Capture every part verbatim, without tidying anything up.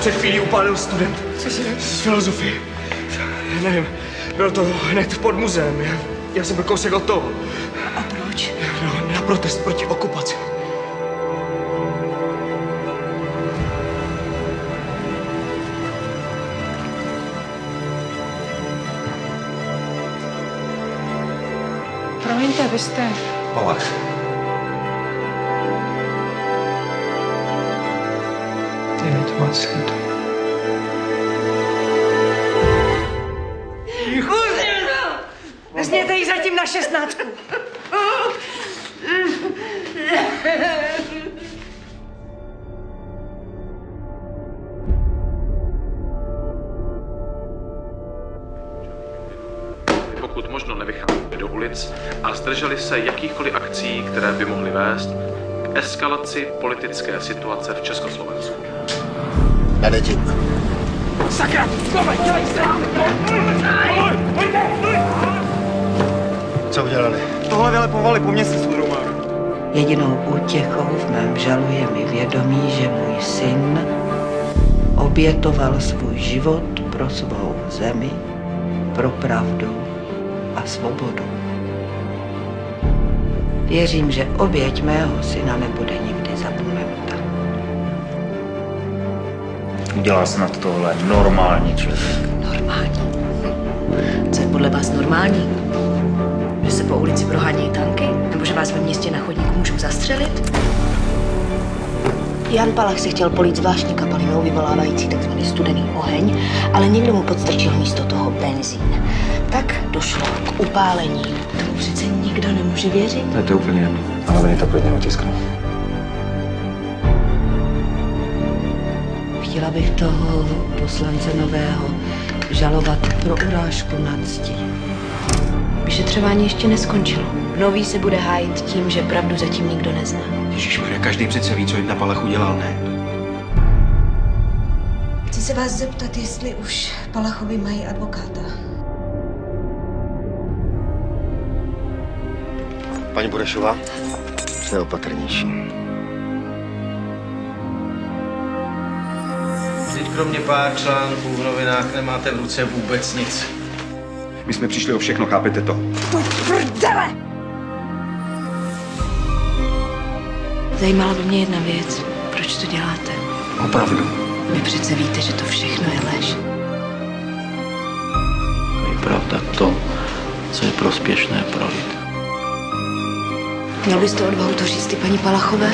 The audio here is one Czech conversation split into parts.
před chvílí upálil student. Cože? Z filozofie. Já nevím, bylo to hned pod muzeem. Já, já jsem byl kousek od toho. A proč? No, na protest proti okupaci. Promiňte, vy jste... Palach. Je mi to moc líto. Vezměte ji zatím na šestnáctku. Pokud možno nevycházeli do ulic a zdrželi se jakýchkoliv akcí, které by mohly vést k eskalaci politické situace v Československu. Nadečit. Sakra! Tohle, dělej se! Co udělali? Tohle vylepovali po měsíci, Románu. Jedinou útěchou v mém žalu je mi vědomí, že můj syn obětoval svůj život pro svou zemi, pro pravdu a svobodu. Věřím, že oběť mého syna nebude nikdy zapomenuta. Udělal snad tohle normální člověk. Normální? Co je podle vás normální? Že se po ulici prohánějí tanky? Nebo že vás ve městě na chodníku můžou zastřelit? Jan Palach se chtěl polít zvláštní kapalinou vyvolávající tzv. Studený oheň, ale někdo mu podstrčil místo toho benzín. Tak došlo k upálení. Tomu přece nikdo nemůže věřit. To je to úplně jedno. Ale oni to klidně otisknou. Chtěla bych toho poslance nového žalovat pro urážku na cti. Vyšetřování ještě neskončilo. Nový se bude hájit tím, že pravdu zatím nikdo nezná. Ježišmarja, každý přece ví, co jim na Palach udělal, ne? Chci se vás zeptat, jestli už Palachovi mají advokáta. Paní Burešová, jste opatrnější. Vždyť kromě pár článků v novinách nemáte v ruce vůbec nic. My jsme přišli o všechno, chápete to? To prdele! Zajímala by mě jedna věc. Proč to děláte? Opravdu. Vy přece víte, že to všechno je lež. Je pravda to, co je prospěšné pro lid. Měl byste odvahu to říct i paní Palachové?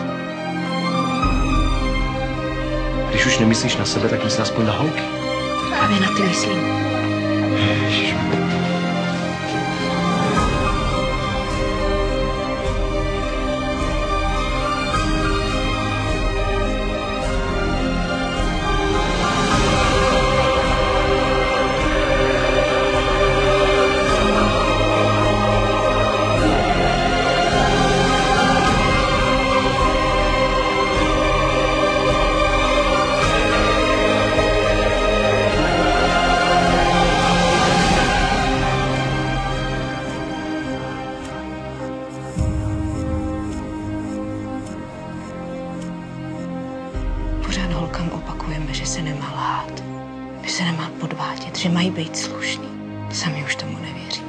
Když už nemyslíš na sebe, tak myslí aspoň na holky. Právě na ty myslím. Ježiš. Pořád holkám opakujeme, že se nemá lhát, že se nemá podvádět, že mají být slušný. Sami už tomu nevěří.